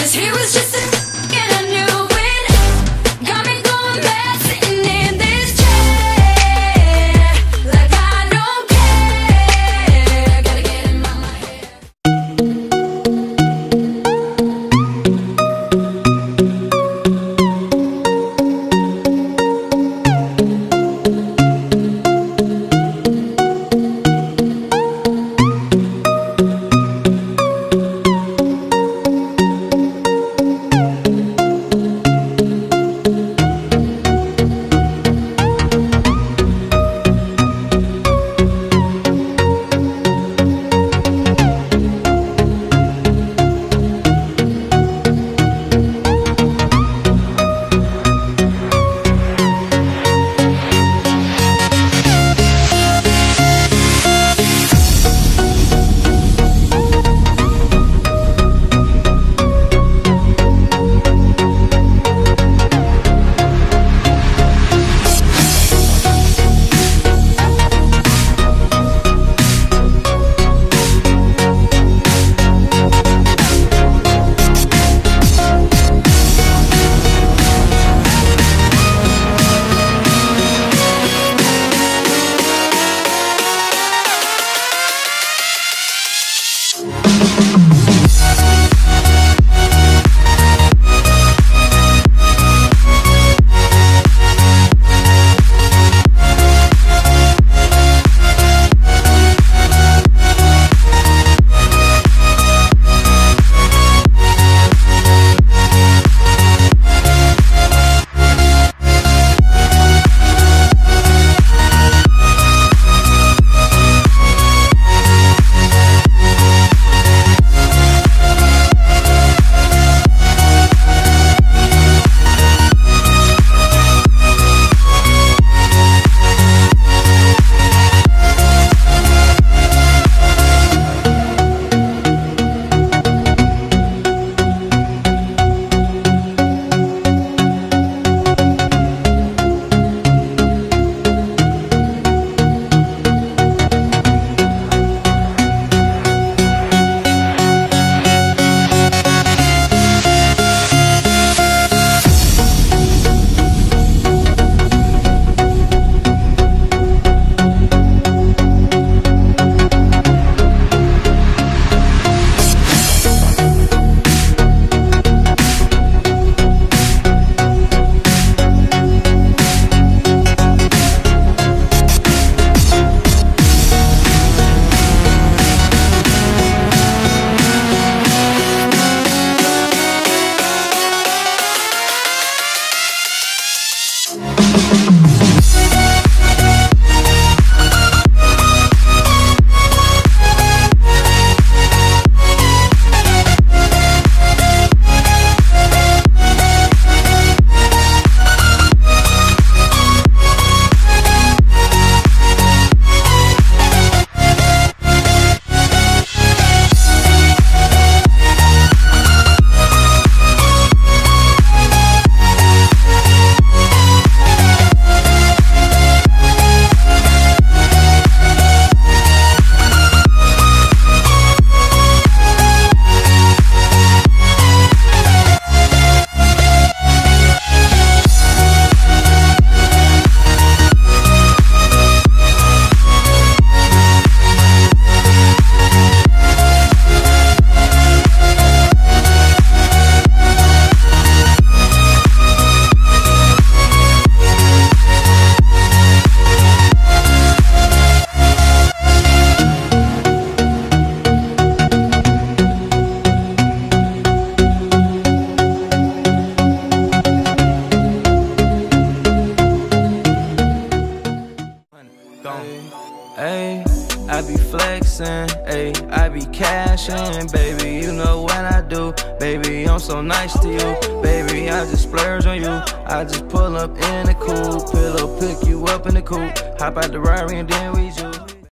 'cause he was just a and I knew it. Got me going mad sitting in this chair, like I don't care. Gotta get him out my head. Ayy, I be flexing, ayy, I be cashing, baby, you know what I do, baby, I'm so nice to you, baby, I just splurge on you, I just pull up in the coupe, pillow, pick you up in the coupe, hop out the Rari and then we juice.